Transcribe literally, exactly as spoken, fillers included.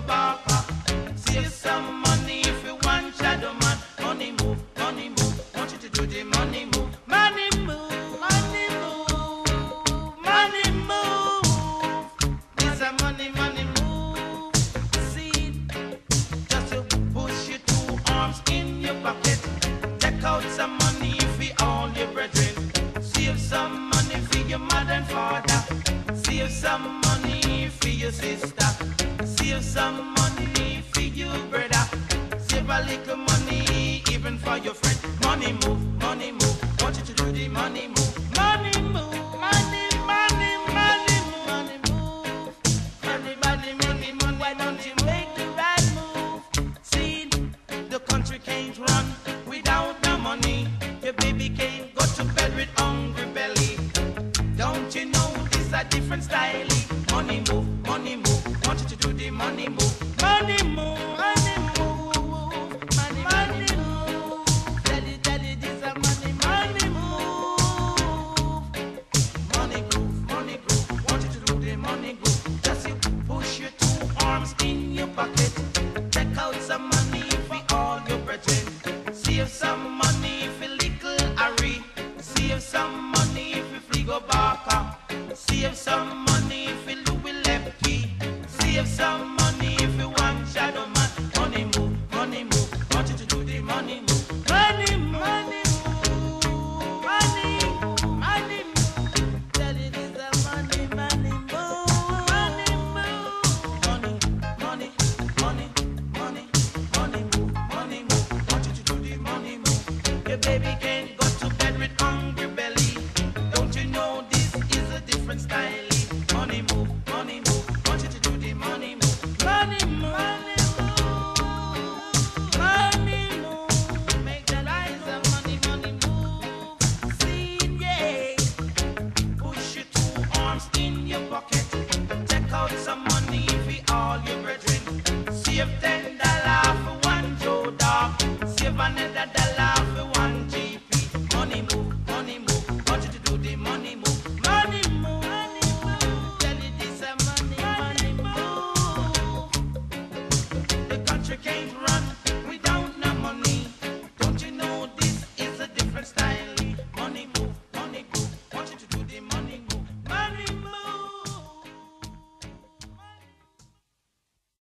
back. Save some money if you want shadow man. Money move, money move. Want you to do the money move. Money move, money move, money move. This a money, money move. See, just to push your two arms in your pocket. Take out some money for all your brethren. Save some money for your mother and father. Save some money for your sister. Save some money for your brother. Save a little money even for your friend. Money move, money move. Want you to do the money move. Money move, money, money, money move. Money move. Everybody making money. Why don't you make the right move? See, the country can't run without the money. Your baby can't go to bed with hungry belly. Don't you know this a different style? Money move, money move. Want you to do the money move. Money move, money move. Money, money move. Daddy, daddy, this a money, money move. Money groove, money groove. Want you to do the money groove. Just you push your two arms in your pocket. Take out some money for all your brethren. Save some money for little Harry. Save some money for Fligo Barker. Save some money for Louis Lepke. Save some money for one shadow man. Money move, money move. Want you to do the money move. Money, money move. Money, money move. Tell it is a money, money move. Money move. Money, money, money, money, money move. Money move. Want you to do the money move. Your baby can't go to bed with hungry belly. Don't you know this is a different style? Money move, money move. Want you to do the money move. Money move, money move, money move. Make the lines of money, money move. See, yeah. Push your two arms in your pocket. Take out some money for all your brethren. Save ten dollars for one Joe Dog. Save another dollar for one G P. Money move, money move. Want you to do the money move. Money move, money move. Tell it this a money, money move. The country can't run